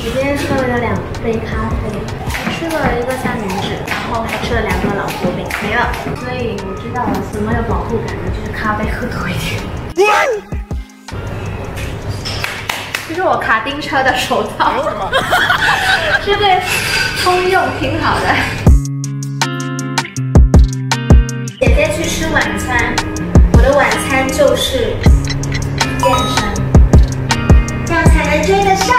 我今天喝了2杯咖啡，还吃了一个三明治，然后还吃了2个老婆饼，没了。所以我知道了什么有饱腹感的，就是咖啡喝多一点。这是我卡丁车的手套，是对通用挺好的。姐姐去吃晚餐，我的晚餐就是健身，这样才能追得上。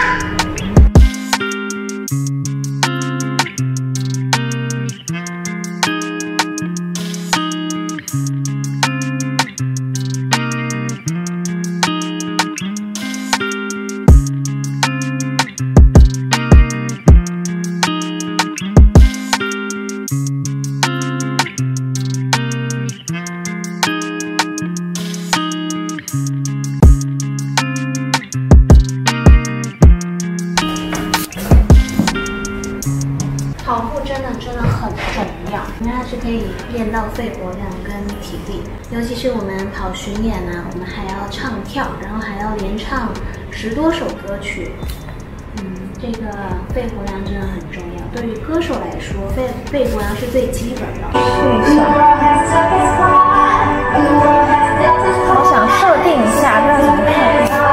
跑步真的很重要，因为它是可以练到肺活量跟体力，尤其是我们跑巡演啊，我们还要唱跳，然后还要连唱10多首歌曲。这个肺活量真的很重要。对于歌手来说，肺活量是最基本的。试一下，我想设定一下，不知道怎么看。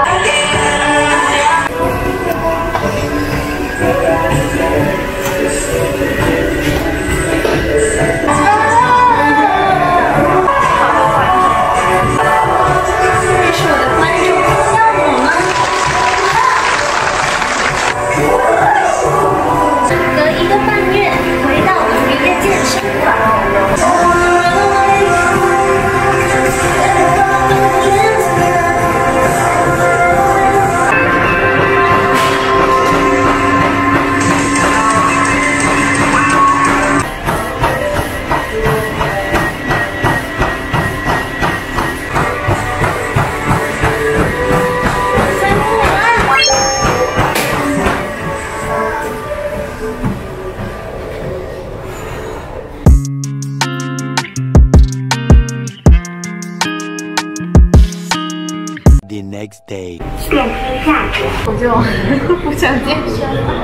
Next day， 电梯下去，我就不想健身了。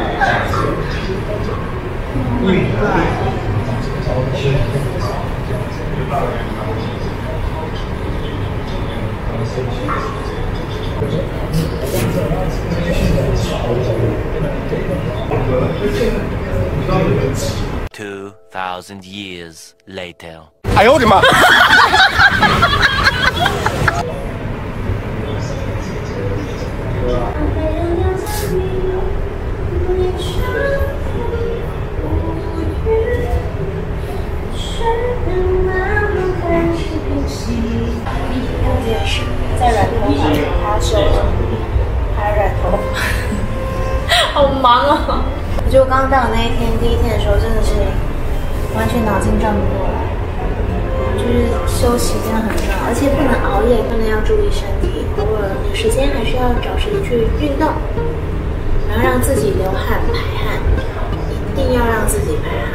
2000 years later。 哎呦我的妈！ 这件事在染头发给他收了，还染头发，好忙啊！我觉得我刚到那一天，第一天的时候真的是完全脑筋转不过来，就是休息真的很重要，而且不能熬夜，不能要注意身体，偶尔有时间还是要找时间去运动，然后让自己流汗排汗，一定要让自己排汗。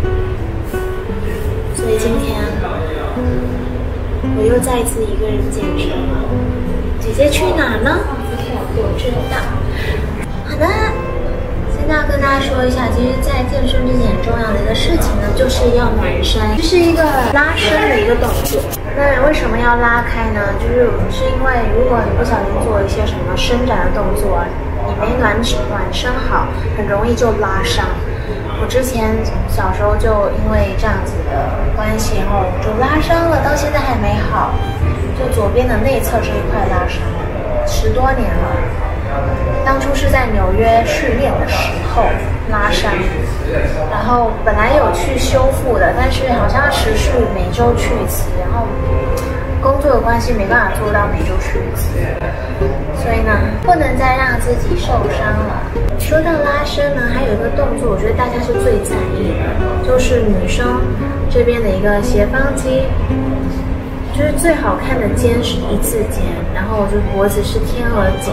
所以今天我又再一次一个人健身了。姐姐去哪呢？我知道。好的，现在要跟大家说一下，其实，在健身之前很重要的一个事情呢，就是要暖身，这是一个拉伸的一个动作。那为什么要拉开呢？是因为如果你不小心做一些什么伸展的动作，你没暖身好，很容易就拉伤。我之前小时候就因为这样子的关系，然后就拉伤了，到现在还没好，就左边的内侧这一块拉伤了，10多年了。当初是在纽约训练的时候拉伤，然后本来有去修复的，但是好像要持续每周去一次，然后工作的关系没办法做到每周去一次，所以呢，不能再让自己受伤了。说到拉伸呢，还有一个动作，我觉得大家是最在意的，就是女生这边的一个斜方肌，就是最好看的肩是1字肩，然后就脖子是天鹅颈。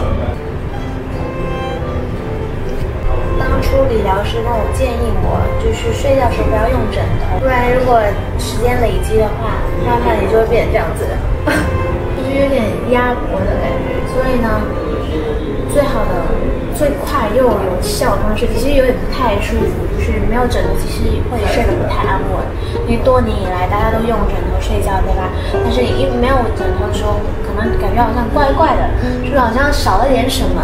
当初理疗师他有建议我，就是睡觉的时候不要用枕头，不然如果时间累积的话，慢慢也就会变成这样子，就是有点压迫的感觉。所以呢，最最好的、最快又有效的方式，其实有点不太舒服，就是没有枕头，其实会睡得不太安稳。因为多年以来大家都用枕头睡觉，对吧？但是一没有枕头的时候，可能感觉好像怪怪的，就是好像少了点什么。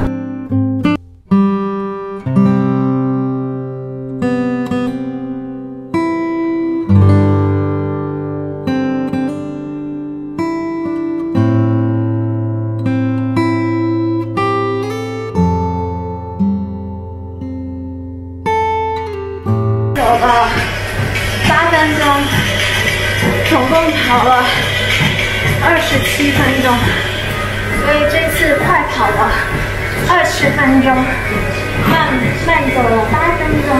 走了8分钟，总共跑了27分钟，所以这次快跑了20分钟，慢走了8分钟，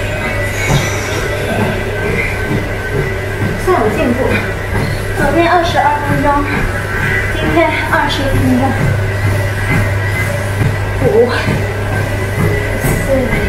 算有进步。昨天22分钟，今天20分钟。5、4。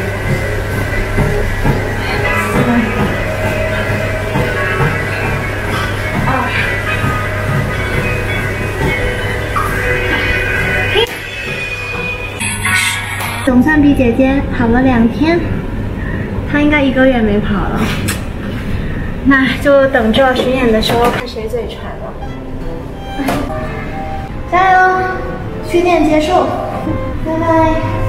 总算比姐姐跑了2天，她应该1个月没跑了。那就等着巡演的时候看谁最喘了。加油！训练结束，拜拜。